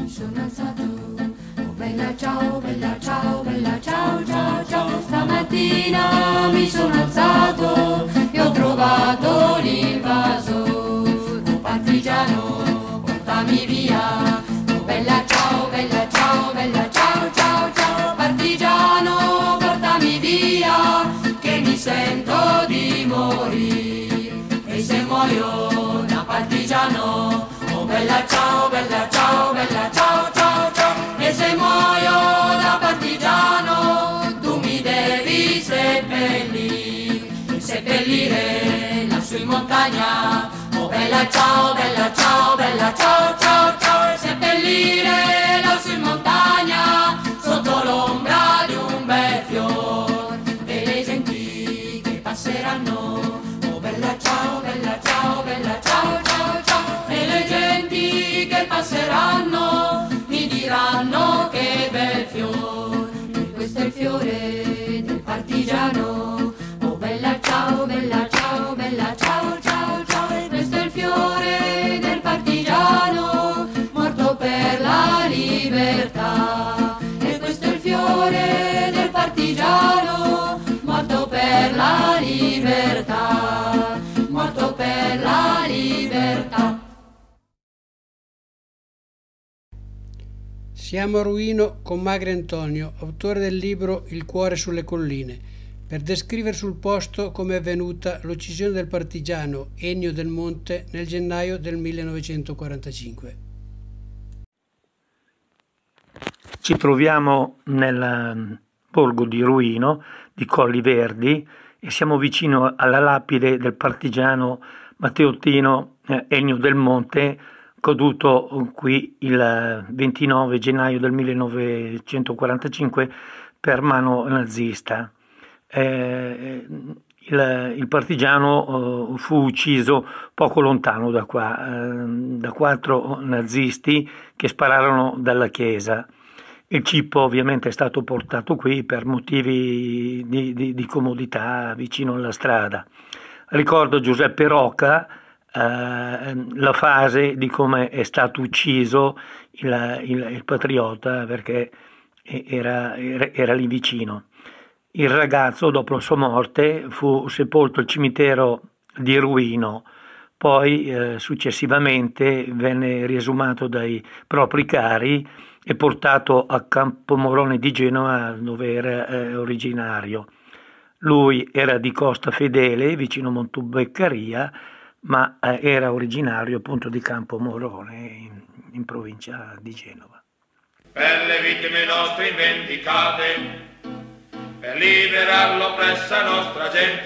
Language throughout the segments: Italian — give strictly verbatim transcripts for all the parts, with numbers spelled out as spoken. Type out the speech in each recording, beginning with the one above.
sono alzato. Oh bella ciao, bella ciao, bella ciao, ciao, ciao. Stamattina mi sono alzato e ho trovato l'invaso. Oh partigiano, portami via. Oh bella ciao, bella ciao, bella ciao, ciao, ciao. Partigiano, portami via, che mi sento di morire. E se muoio da partigiano, oh bella ciao, bella ciao, bella ciao, ciao, ciao. E se muoio da partigiano, tu mi devi seppellire, seppellire lassù in montagna. Oh bella ciao, bella ciao, bella ciao, ciao, ciao. E seppellire lassù in montagna, sotto l'ombra di un bel fior, e le genti che passeranno. Oh bella ciao, bella ciao, bella ciao, ciao, ciao. E le genti che passeranno mi diranno che bel fior, e questo è il fiore del partigiano. Oh bella ciao, bella ciao, bella ciao, ciao, ciao. E questo è il fiore del partigiano, morto per la libertà. E questo è il fiore del partigiano, morto per la libertà, morto per la libertà. Siamo a Ruino con Magri Antonio, autore del libro Il cuore sulle colline, per descrivere sul posto come è avvenuta l'uccisione del partigiano Ennio Del Monte nel gennaio del millenovecentoquarantacinque. Ci troviamo nel borgo di Ruino, di Colli Verdi, e siamo vicino alla lapide del partigiano matteottino eh, Ennio Del Monte, caduto qui il ventinove gennaio del millenovecentoquarantacinque per mano nazista. Eh, il, il partigiano eh, fu ucciso poco lontano da qua, eh, da quattro nazisti che spararono dalla chiesa. Il cippo ovviamente è stato portato qui per motivi di, di, di comodità vicino alla strada. Ricordo Giuseppe Rocca, Uh, la fase di come è stato ucciso il, il, il patriota, perché era, era, era lì vicino. Il ragazzo, dopo la sua morte, fu sepolto al cimitero di Ruino, poi eh, successivamente venne riesumato dai propri cari e portato a Campomorone di Genova, dove era eh, originario. Lui era di Costa Fedele, vicino Montubeccaria, ma eh, era originario appunto di Campomorone, in, in provincia di Genova. Per le vittime nostre indicate, per liberare l'oppressa nostra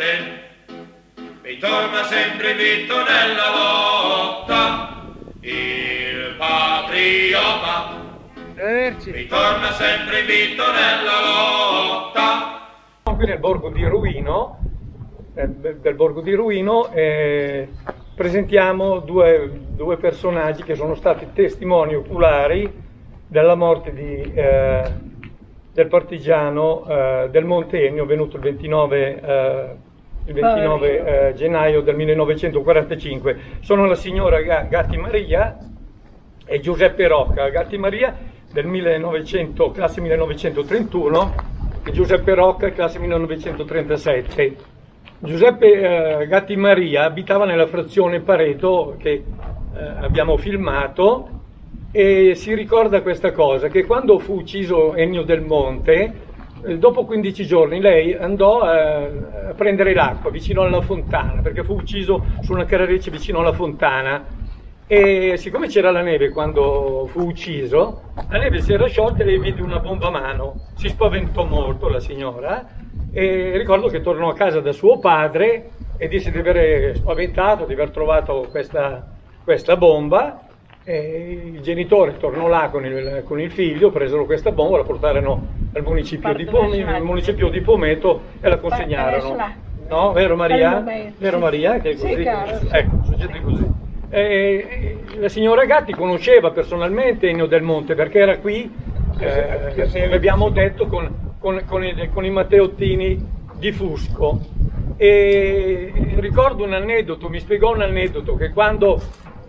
gente, ritorna sempre invito nella lotta, il patriota, ritorna sempre invito nella lotta. Qui nel borgo di Ruino, del borgo di Ruino, eh, presentiamo due, due personaggi che sono stati testimoni oculari della morte di, eh, del partigiano eh, Del Monte Ennio, venuto il ventinove, eh, il ventinove eh, gennaio del millenovecentoquarantacinque. Sono la signora Gatti Maria e Giuseppe Rocca. Gatti Maria del millenovecento, classe millenovecentotrentuno, e Giuseppe Rocca, classe millenovecentotrentasette. Giuseppe eh, Gatti Maria abitava nella frazione Pareto, che eh, abbiamo filmato, e si ricorda questa cosa, che quando fu ucciso Ennio Del Monte, eh, dopo quindici giorni lei andò eh, a prendere l'acqua vicino alla fontana, perché fu ucciso su una carrerice vicino alla fontana, e siccome c'era la neve quando fu ucciso, la neve si era sciolta e lei vide una bomba a mano, si spaventò molto la signora, e ricordo che tornò a casa da suo padre e disse di aver spaventato, di aver trovato questa, questa bomba, e il genitore tornò là con il, con il figlio, presero questa bomba, la portarono al municipio, di, Pom al municipio di Pometo e la consegnarono. No, vero Maria? Vero Maria? Che è così? Ecco, succede così. E la signora Gatti conosceva personalmente Ennio Del Monte, perché era qui, eh, abbiamo detto, con Con, con, i, con i matteottini di Fusco. E ricordo un aneddoto, mi spiegò un aneddoto, che quando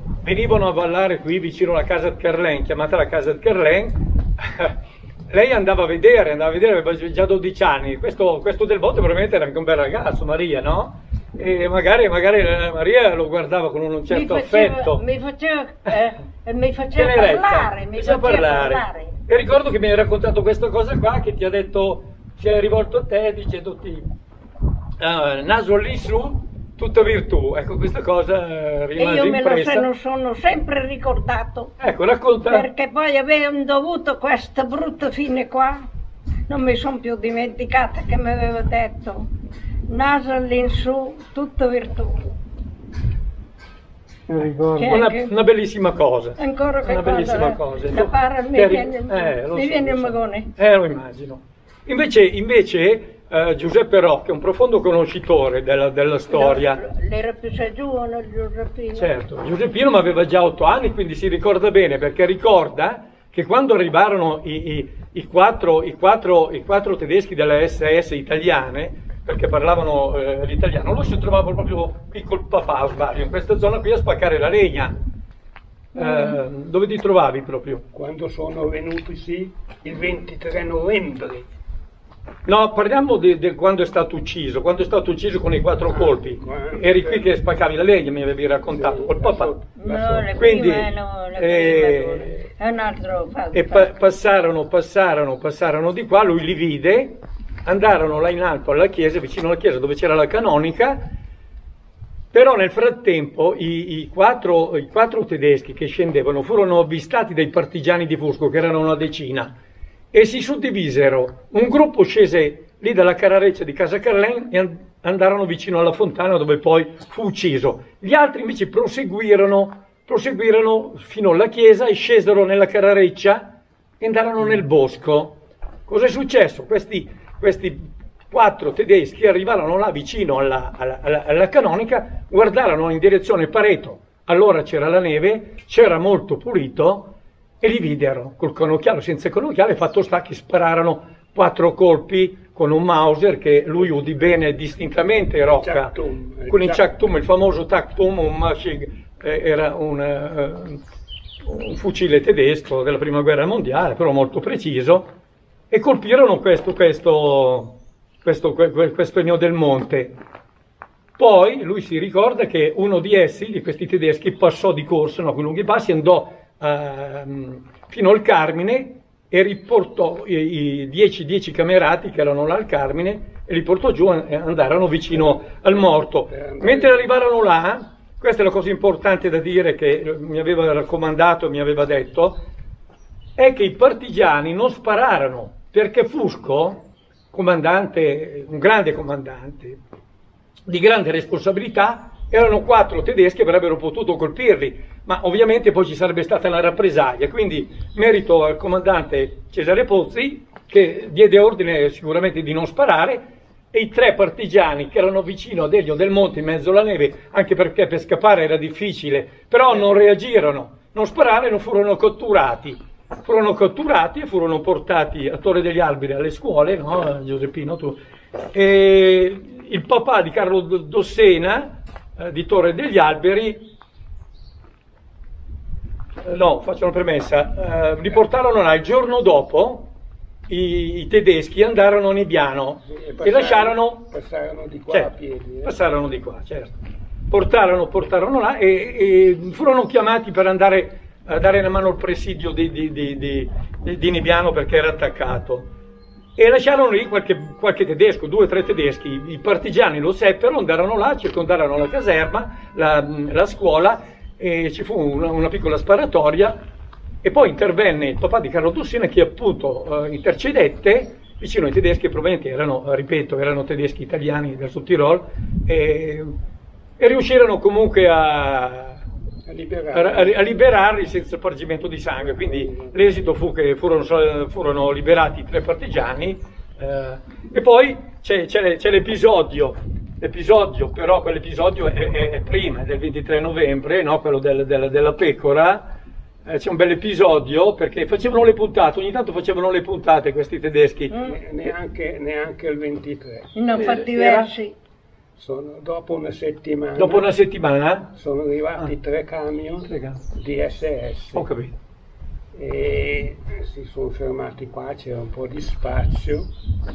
venivano a ballare qui vicino alla casa di Kerlen, chiamata la casa di Kerlen. Lei andava a vedere, andava a vedere, aveva già dodici anni, questo, questo del Monte probabilmente era anche un bel ragazzo, Maria, no? E magari, magari Maria lo guardava con un certo mi faceva, affetto. Mi faceva, eh, mi faceva parlare, mi faceva parlare. parlare. E ricordo che mi hai raccontato questa cosa qua, che ti ha detto, si è rivolto a te dicendoti uh, naso lì su, tutta virtù. Ecco, questa cosa rimase e io me impressa. lo sono, sono sempre ricordato. Ecco, racconta. Perché poi avevano dovuto questa brutta fine qua, non mi sono più dimenticata che mi aveva detto naso all'insù, tutto virtù. Mi ricordo. Una, una bellissima cosa. Ancora che una cosa, bellissima cosa. La para mi Eri... viene, eh, mi so, viene il so. magone. Eh, lo immagino. Invece, invece eh, Giuseppe Rocca è un profondo conoscitore della, della storia. L'era più giovane Giuseppino. Certo, Giuseppino ma aveva già otto anni, quindi si ricorda bene, perché ricorda che quando arrivarono i, i, i, quattro, i, quattro, i quattro tedeschi delle S S italiane, perché parlavano eh, l'italiano, lui si trovava proprio qui col papà, sbaglio, in questa zona qui a spaccare la legna. Eh, mm. Dove ti trovavi proprio? Quando sono venuti, sì, il ventitré novembre. No, parliamo di, di quando è stato ucciso, quando è stato ucciso con i quattro colpi. Ah, eri qui che spaccavi la legna, mi avevi raccontato, sì, col papà. No, la quindi, prima no, la eh, è un altro fatto. E pa passarono, passarono, passarono di qua, lui li vide, andarono là in alto alla chiesa, vicino alla chiesa dove c'era la canonica, però nel frattempo i, i, quattro, i quattro tedeschi che scendevano furono avvistati dai partigiani di Fusco, che erano una decina, e si suddivisero. Un gruppo scese lì dalla Carareccia di Casa Kerlen e andarono vicino alla fontana dove poi fu ucciso. Gli altri invece proseguirono, proseguirono fino alla chiesa e scesero nella Carareccia e andarono nel bosco. Cosa è successo? Questi, questi quattro tedeschi arrivarono là vicino alla, alla, alla, alla canonica, guardarono in direzione Pareto, allora c'era la neve, c'era molto pulito, e li videro col conocchiale, senza conocchiale, fatto sta che spararono quattro colpi con un Mauser che lui udì bene distintamente, Rocca, con il Chaktum, il famoso Taktum, un Mashig, eh, era un, uh, un fucile tedesco della prima guerra mondiale, però molto preciso, e colpirono questo, questo, questo, questo Ennio del Monte. Poi lui si ricorda che uno di essi, di questi tedeschi, passò di corsa, no, con lunghi passi, andò Uh, fino al Carmine e riportò i, i dieci, dieci camerati che erano là al Carmine e li portò giù e andarono vicino al morto. Mentre arrivarono là, questa è la cosa importante da dire che mi aveva raccomandato, mi aveva detto, è che i partigiani non spararono, perché Fusco, comandante, un grande comandante di grande responsabilità, erano quattro tedeschi che avrebbero potuto colpirli, ma ovviamente poi ci sarebbe stata la rappresaglia, quindi merito al comandante Cesare Pozzi che diede ordine sicuramente di non sparare, e i tre partigiani che erano vicino ad Ennio del Monte in mezzo alla neve, anche perché per scappare era difficile, però non reagirono, non spararono, furono catturati, furono catturati e furono portati a Torre degli Alberi alle scuole, no Giuseppino tu? E il papà di Carlo Dossena di Torre degli Alberi, no, faccio una premessa, eh, li portarono là il giorno dopo, i, i tedeschi andarono a Nebbiano e, passarono, e lasciarono, passarono di qua certo, a piedi, eh? passarono di qua, certo, portarono, portarono là e, e furono chiamati per andare a dare una mano al presidio di, di, di, di, di, di Nebbiano perché era attaccato. E lasciarono lì qualche, qualche tedesco, due o tre tedeschi, i partigiani lo seppero, andarono là, circondarono la caserma, la, la scuola, e ci fu una, una piccola sparatoria, e poi intervenne il papà di Carlo Dossena che appunto eh, intercedette vicino ai tedeschi, probabilmente erano, ripeto, erano tedeschi italiani del Sud Tirol, e, e riuscirono comunque a... A liberarli. A, a liberarli senza spargimento di sangue, quindi l'esito fu che furono, furono liberati i tre partigiani, eh, e poi c'è l'episodio, l'episodio però quell'episodio è, è, è prima, è del ventitré novembre, no? Quello del, del, della pecora, eh, c'è un bel episodio perché facevano le puntate, ogni tanto facevano le puntate questi tedeschi. Mm. Neanche, neanche il ventitré. Ne ho fatti versi. Sono, dopo una settimana. Dopo una settimana? Sono arrivati ah. tre camion di S S. Ho capito. E si sono fermati qua, c'era un po' di spazio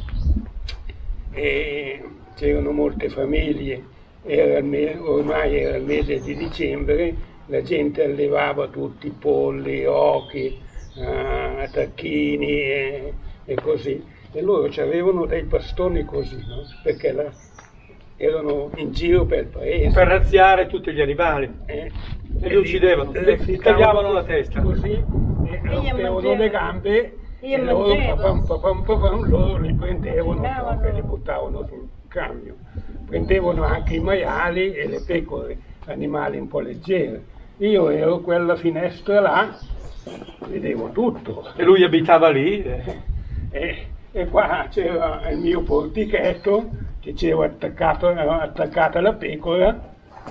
e c'erano molte famiglie. Era il me- ormai era il mese di dicembre, la gente allevava tutti i polli, occhi, uh, tacchini e, e così. E loro avevano dei bastoni così, no? Perché la, erano in giro per il paese. Per razziare tutti gli animali. Eh, e li uccidevano, le, li tagliavano la testa. Così, e rompevano le gambe io e loro, papam, mangiavo. papam, papam, loro li prendevano e li buttavano sul camion. Prendevano anche i maiali e le pecore, animali un po' leggeri. Io ero quella finestra là, vedevo tutto. E lui abitava lì? Eh. E, e qua c'era il mio portichetto, che c'era attaccato, attaccata la pecora,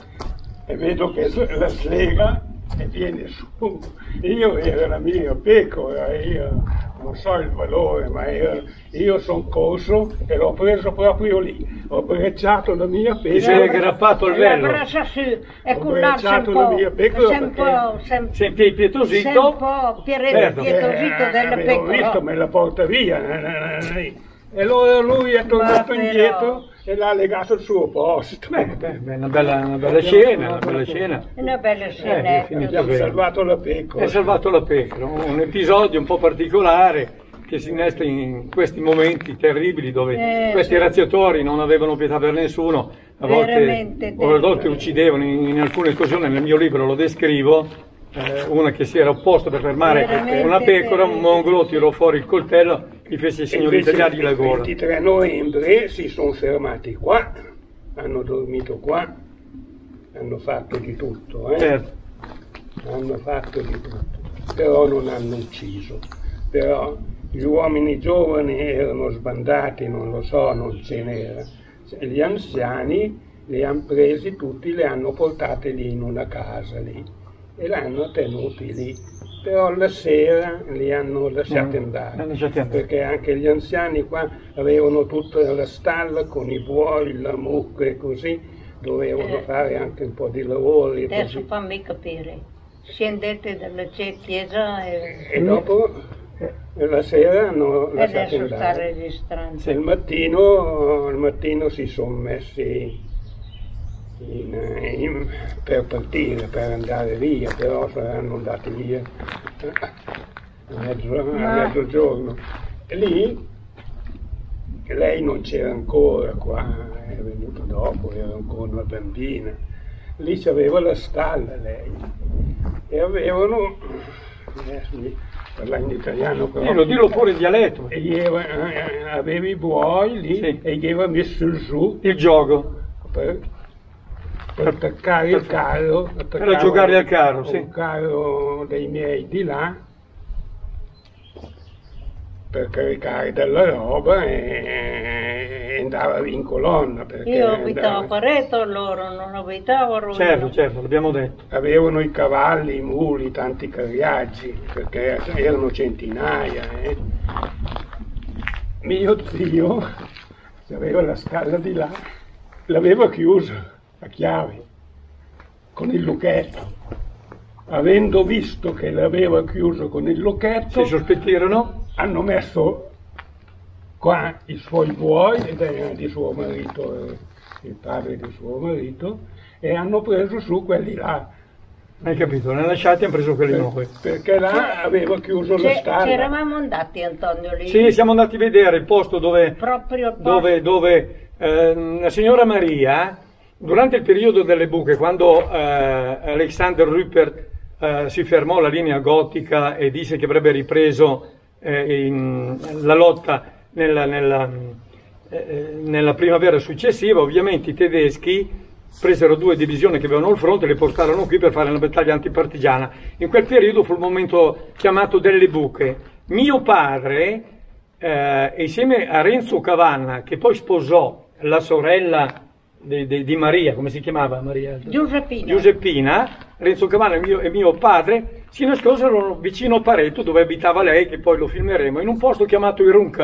e vedo che la slega e viene su. Io ero la mia pecora, io non so il valore, ma io, io sono corso e l'ho preso proprio lì. Ho brecciato la mia pecora. Ti sei aggrappato al velo? La braccia su, e Ho con là brecciato un la po', mia pecora sei un po', sei un- Senti il pietosito? sei un po' piere- Certo. pietosito Eh, della avevo visto, pecora. me la porta via. E allora lui è tornato però- indietro e l'ha legato al suo posto. Beh, beh, beh, una bella, una bella scena, una bella scena. È una bella Eh, scena. finito Abbiamo bene. salvato la pecora. Hai salvato la pecora, un episodio un po' particolare che si innesta in questi momenti terribili dove Eh, questi sì. razziatori non avevano pietà per nessuno, a volte, Veramente a volte terribile. uccidevano, in, in alcune occasioni nel mio libro lo descrivo, eh, una che si era opposta per fermare Veramente una pecora, un terribile. mongolo tirò fuori il coltello, gli fece il segno di Invece tagliargli la il gola. ventitré novembre si sono fermati qua, hanno dormito qua, hanno fatto di tutto, eh? Certo. Hanno fatto di tutto, però non hanno ucciso. Però gli uomini giovani erano sbandati, non lo so, non ce n'era. Gli anziani li hanno presi tutti, li hanno portati lì in una casa lì e l'hanno tenuti lì. Però la sera li hanno lasciati Mm, andare, li hanno lasciati andare. perché anche gli anziani qua avevano tutta la stalla con i buoi, la mucca e così, dovevano Eh. fare anche un po' di lavori. e Adesso così. fammi capire. Scendete dalla cie- chiesa e, E dopo la sera hanno e lasciati adesso sta andare. registrando. Il mattino, il mattino si sono messi in- in- per partire, per andare via, però saranno andati via a, mezzo, a Ma- mezzogiorno. E lì lei non c'era ancora qua, è venuta dopo, era ancora una bambina. Lì c'aveva la stalla lei e avevano, adesso mi parla in italiano però, Dillo, dillo pure in dialetto. e gli aveva, eh, aveva i buoi lì Sì. e gli aveva messo giù Il gioco. per, per attaccare il carro, attaccava giocare al carro, un sì. carro dei miei di là per caricare della roba e, e andava in colonna perché Io abitavo a andava- Pareto, loro non abitavo a Roviano. Certo, certo, l'abbiamo detto. avevano i cavalli, i muli, tanti carriaggi, perché erano centinaia. eh. Mio zio aveva la stalla di là, l'aveva chiusa a chiave, con il lucchetto. Avendo visto che l'aveva chiuso con il lucchetto, Si sospettirono? hanno messo qua i suoi buoi ed era di suo marito, eh, il padre di suo marito, e hanno preso su quelli là. Hai capito? Ne lasciati e hanno preso quelli nuovi. Perché là aveva chiuso la C'è- stalla. C'eravamo andati, Antonio, lì. Sì, siamo andati a vedere il posto dove, Proprio il posto. dove, dove eh, la signora Maria, durante il periodo delle buche, quando eh, Alexander Rupert eh, si fermò alla linea gotica e disse che avrebbe ripreso eh, in- la lotta nella, nella, eh, nella primavera successiva, ovviamente i tedeschi presero due divisioni che avevano il fronte e le portarono qui per fare una battaglia antipartigiana. In quel periodo fu il momento chiamato delle buche. Mio padre, eh, insieme a Renzo Cavanna, che poi sposò la sorella di, di- di Maria, come si chiamava Maria? Giuseppina. Giuseppina, Renzo Cavanna e mio, e mio padre si nascosero vicino a Pareto, dove abitava lei, che poi lo filmeremo, in un posto chiamato Iruncat.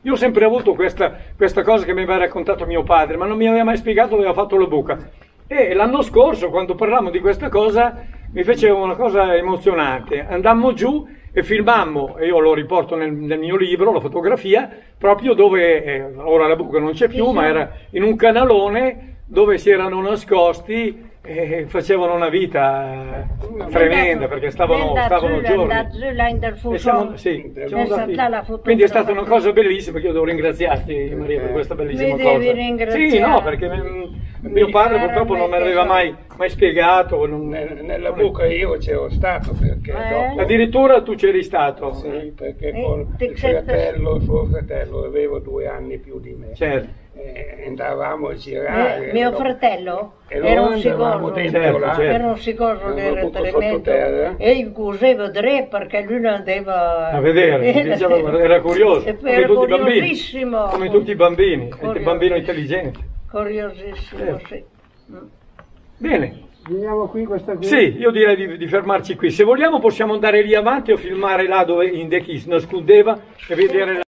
Io ho sempre avuto questa, questa cosa che mi aveva raccontato mio padre, ma non mi aveva mai spiegato dove aveva fatto la buca. E l'anno scorso, quando parlammo di questa cosa, mi feceva una cosa emozionante. Andammo giù e filmammo, e io lo riporto nel, nel mio libro, la fotografia, proprio dove, eh, ora la buca non c'è più, ma era in un canalone dove si erano nascosti e facevano una vita tremenda, perché stavano, stavano giorni. E siamo, sì, siamo andati, quindi è stata una cosa bellissima, perché io devo ringraziarti, Maria, per questa bellissima cosa. Sì, no, perché mio padre purtroppo non me l'aveva mai, mai spiegato. Non, nella buca io c'ero stato, perché eh? dopo... Addirittura tu c'eri stato? Sì, perché con il fratello, suo fratello, avevo due anni più di me. Certo. Eh, andavamo a girare. Eh, mio no? fratello E era un andavamo sicoso, dentro certo, là, certo. era un sicoso del tremendo e io cosevo tre perché lui non andava a vedere, diceva, era curioso, era come tutti i bambini, curiosissimo, come tutti i bambini, è un bambino intelligente. Curiosissimo, Certo. sì. Bene. Finiamo qui questa qui? Sì, io direi di, di fermarci qui. Se vogliamo possiamo andare lì avanti o filmare là dove Indeki si nascondeva e vedere la...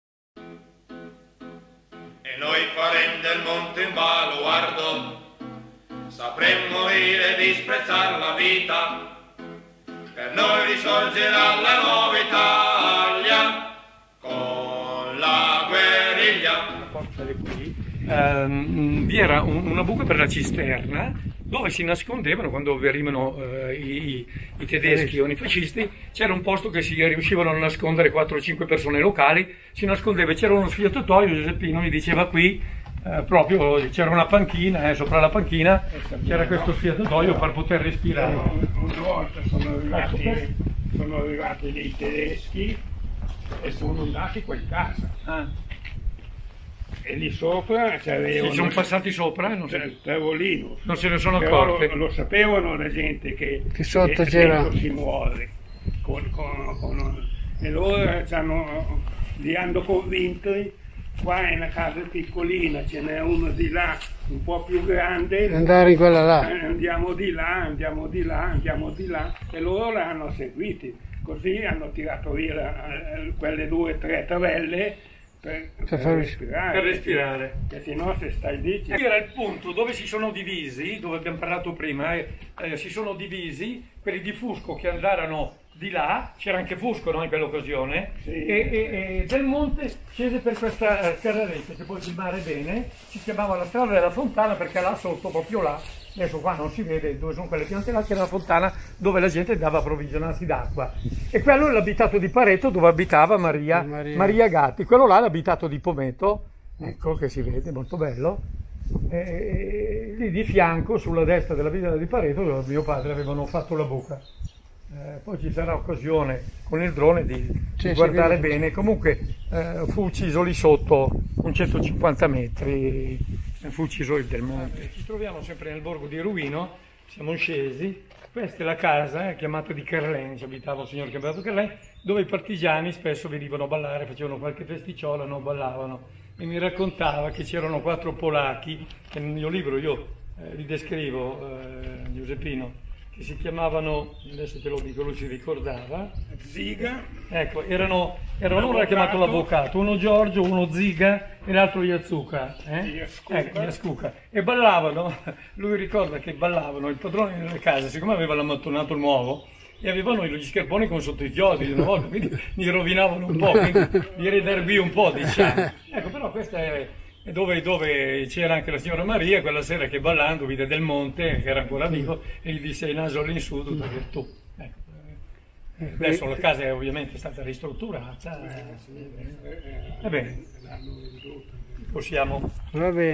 E noi faremo del monte un baluardo, sapremmo morire e disprezzare la vita, per noi risorgerà la nuova Italia con la guerriglia. Uh, vi era un, una buca per la cisterna dove si nascondevano quando venivano uh, i, i tedeschi o i fascisti. C'era un posto che si riuscivano a nascondere quattro o cinque persone locali, si nascondeva, c'era uno sfiatatoio, Giuseppino mi diceva qui uh, proprio c'era una panchina, eh, sopra la panchina c'era questo sfiatatoio per poter respirare. Una volta sono arrivati, sono arrivati dei tedeschi e sono andati qua in casa. Ah. E lì sopra c'avevano... Si sono passati sopra? Non, il tavolino. Non se ne sono Però accorti. Lo, lo sapevano la gente che, che sotto che c'era... si muore. Con, con, con, e loro hanno, li hanno convinti. Qua è una casa piccolina, ce n'è uno di là un po' più grande. Andare in quella là. Andiamo di là, andiamo di là, andiamo di là. E loro l'hanno seguiti. Così hanno tirato via eh, quelle due o tre tabelle. Per, per, per respirare, per respirare. Perché se no se stai lì... Qui era il punto dove si sono divisi, dove abbiamo parlato prima, eh, eh, si sono divisi quelli di Fusco che andarono di là, c'era anche Fusco, no, in quell'occasione, sì. e, e, e Del Monte scese per questa carreretta che puoi filmare bene, si chiamava la strada della fontana perché là sotto, proprio là, adesso qua non si vede dove sono quelle piante là, c'era la fontana dove la gente andava a approvvigionarsi d'acqua. E quello è l'abitato di Pareto dove abitava Maria, Maria. Maria Gatti, quello là è l'abitato di Pometo, ecco che si vede, molto bello. E lì di fianco, sulla destra della villa di Pareto, dove mio padre avevano fatto la buca. Eh, poi ci sarà occasione con il drone di, sì, di guardare sì, bene. Comunque eh, fu ucciso lì sotto un centocinquanta metri, fu ucciso il Del Monte. Ci troviamo sempre nel borgo di Ruino, siamo scesi. Questa è la casa eh, chiamata di Carlen, ci abitava il signor chiamato Carlen, dove i partigiani spesso venivano a ballare, facevano qualche festicciola, non ballavano. E mi raccontava che c'erano quattro polacchi, che nel mio libro io eh, li descrivo, eh, Giuseppino, che si chiamavano, adesso te lo dico, lui si ricordava, Ziga. Ecco, erano, erano uno era chiamato l'avvocato, uno Giorgio, uno Ziga e l'altro Iazzuca, eh? Iazzuca. Ecco, Iazzuca. E ballavano, lui ricorda che ballavano, il padrone delle case, siccome aveva l'ammattonato nuovo, e avevano gli scarponi con sotto i chiodi una volta, quindi mi rovinavano un po', quindi mi rederbì un po', diciamo. Ecco, però questa è... E dove, dove c'era anche la signora Maria quella sera che ballando vide Del Monte che era ancora vivo e gli disse il naso all'insù tutta virtù. Ecco. Adesso la casa è ovviamente stata ristrutturata. Va bene, possiamo. Va bene.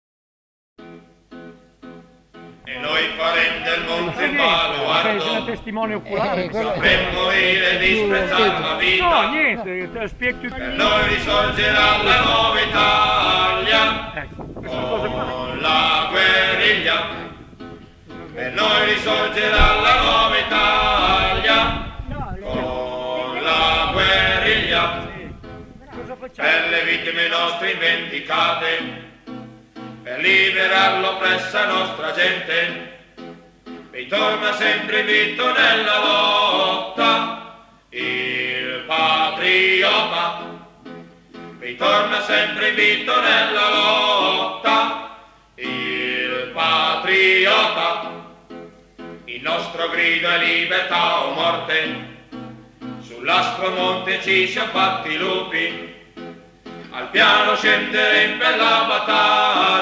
E noi faremo del monte un Sei una baluardo, testimone oculare. Eh, quello- sapremmo morire e disprezzare la No, vita, niente, te la spiego tutto. per noi risorgerà la nuova Italia Ecco, questa cosa qua. con la guerriglia. Per noi risorgerà la nuova Italia con la guerriglia. Cosa facciamo? Per le vittime nostre indicate, per liberar l'oppressa nostra gente, ritorna sempre invito nella lotta il patriota. ritorna sempre invito nella lotta, il patriota, il nostro grido è libertà o morte, sull'aspro monte ci siamo fatti lupi, al piano scendere in bella battaglia.